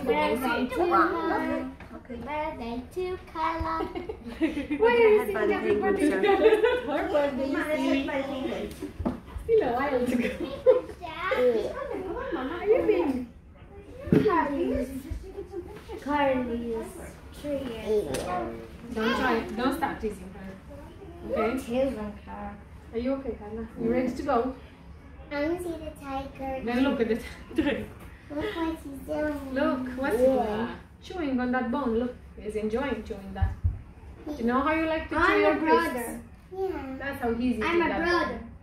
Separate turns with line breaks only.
Birthday to her. Birthday to Carla. Why are you singing happy birthday to Carla? Her birthday is still a while to go. Are you being Carly's 3 years old. Don't try it. Don't start teasing her. Okay? Teasing her. Are you okay, Carla? You ready to go?
I want to see the tiger.
Then look at the tiger.
Look what he's doing.
Look, what's he doing? Chewing on that bone. Look, he's enjoying chewing that. Do you know how you like to chew your grapes?
Yeah.
That's how he's eating
I'm a
that
brother.
bone.